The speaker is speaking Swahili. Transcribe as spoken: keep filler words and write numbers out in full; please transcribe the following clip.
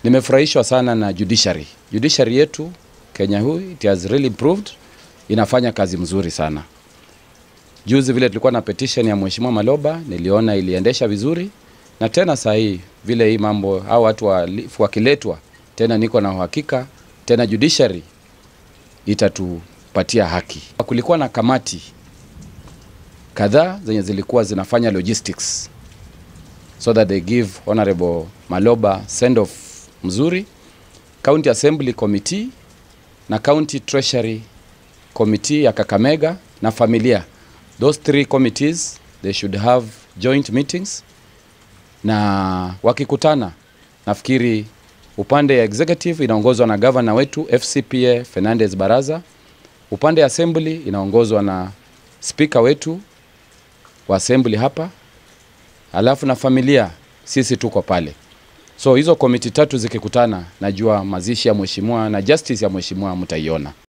Nimefurahishwa sana na judiciary. Judiciary yetu Kenya huu, it has really improved. Inafanya kazi mzuri sana. Juzi vile tulikuwa na petition ya Mheshimiwa Maloba, niliona iliendesha vizuri. Na tena saa hii vile hii mambo hao watu wakiletwa, tena niko na uhakika tena judiciary itatupatia haki. Kulikuwa na kamati kadhaa zenye zilikuwa zinafanya logistics so that they give Honorable Maloba send off mzuri. County Assembly Committee na County Treasury Committee ya Kakamega na familia. Those three committees, they should have joint meetings. Na wakikutana, nafikiri upande ya executive inaongozwa na governor wetu F C P A Fernandez Baraza. Upande ya assembly inaongozwa na speaker wetu wa assembly hapa. Alafu na familia, sisi tuko pale. So hizo komiti tatu zikikutana, najua mazishi ya mheshimiwa na justice ya mheshimiwa mtaiona.